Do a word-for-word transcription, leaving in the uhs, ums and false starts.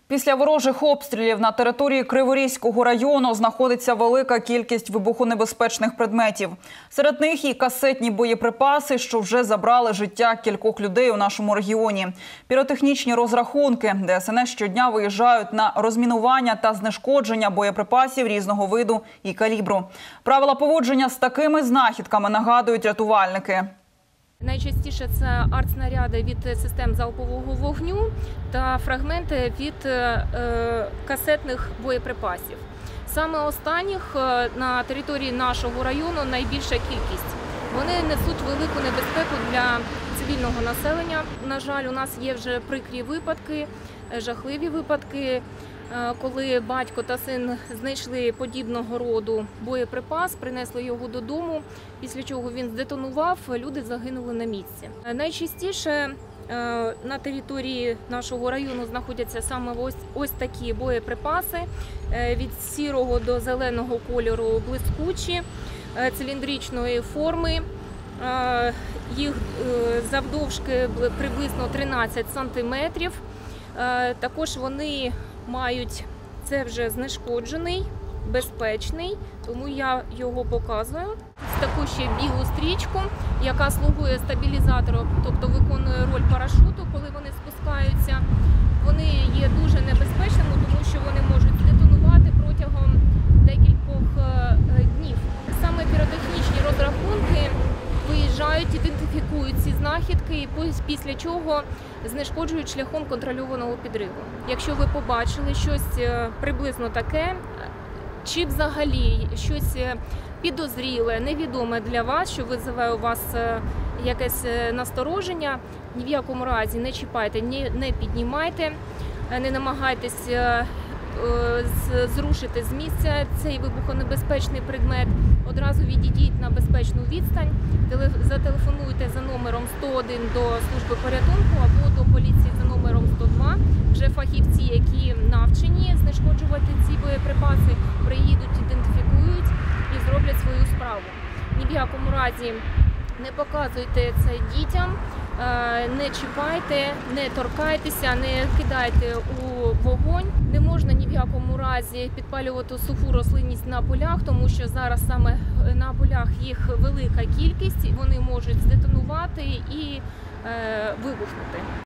Після ворожих обстрілів на території Криворізького району знаходиться велика кількість вибухонебезпечних предметів. Серед них і касетні боєприпаси, що вже забрали життя кількох людей у нашому регіоні. Піротехнічні розрахунки. Де ес ен ес щодня виїжджають на розмінування та знешкодження боєприпасів різного виду і калібру. Правила поводження з такими знахідками нагадують рятувальники. Найчастіше це артснаряди від систем залпового вогню та фрагменти від е, касетних боєприпасів. Саме останніх на території нашого району найбільша кількість. Вони несуть велику небезпеку для цивільного населення. На жаль, у нас є вже прикрі випадки, жахливі випадки, коли батько та син знайшли подібного роду боєприпас, принесли його додому, після чого він здетонував, люди загинули на місці. Найчастіше на території нашого району знаходяться саме ось, ось такі боєприпаси, від сірого до зеленого кольору блискучі, циліндричної форми. Їх завдовжки приблизно тринадцять сантиметрів. Також вони мають, це вже знешкоджений, безпечний, тому я його показую. Таку ще білу стрічку, яка слугує стабілізатором, тобто виконує роль парашуту, коли вони спускаються. Вони є дуже небезпечними, тому що вони можуть детонувати протягом декількох днів. Саме піротехнічні розрахунки виїжджають, ідентифікують ці знахідки і після чого знешкоджують шляхом контрольованого підриву. Якщо ви побачили щось приблизно таке, чи взагалі щось підозріле, невідоме для вас, що визиває у вас якесь настороження, ні в якому разі не чіпайте, не піднімайте, не намагайтесь зрушити з місця цей вибухонебезпечний предмет. Одразу відійдіть на безпечну відстань, зателефонуйте за номером сто один до служби порятунку або до поліції за номером сто два. Вже фахівці, які навчені знешкоджувати ці боєприпаси, приїдуть, ідентифікують і зроблять свою справу. Ні в якому разі не показуйте це дітям, не чіпайте, не торкайтеся, не кидайте у вогонь. Не можна ні в якому разі підпалювати суху рослинність на полях, тому що зараз саме на полях їх велика кількість, вони можуть здетонувати і е, вибухнути.